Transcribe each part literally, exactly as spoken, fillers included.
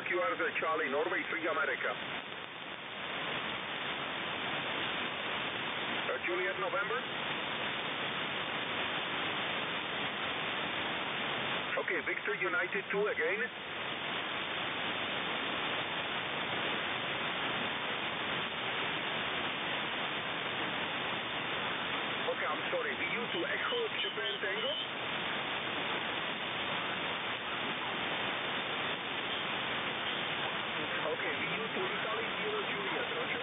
Q R Z Charlie, Norway three America. Uh, Juliet November. Okay, Victor United two again. Okay, I'm sorry, V U to Echo Japan Tango. Okay, V U to Italy Kilo Juliet, Roger.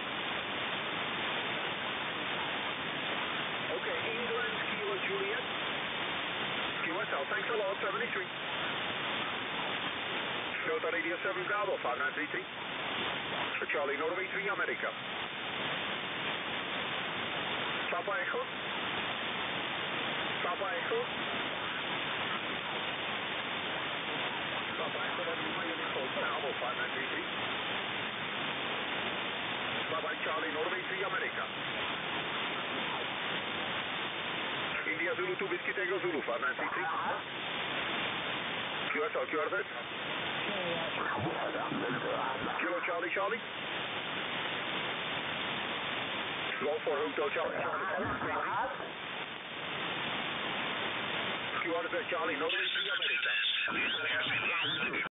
Okay, England Kilo Juliet. Q S L, thanks a lot, seventy-three. Delta Radio seven Bravo, five nine three three. Charlie, Norway three America. Papa Echo. Papa Echo. Papa Echo, that's my uniform, Bravo, five nine three three. Bye-bye, Charlie, Norway three America. India Zulu two Whiskey Tango Zulu, five nine three three. Q S L, Q R Z. Kilo Charlie, Charlie. Go for Hotel Charlie, Charlie, Charlie. Q R Z Charlie, Norway three America.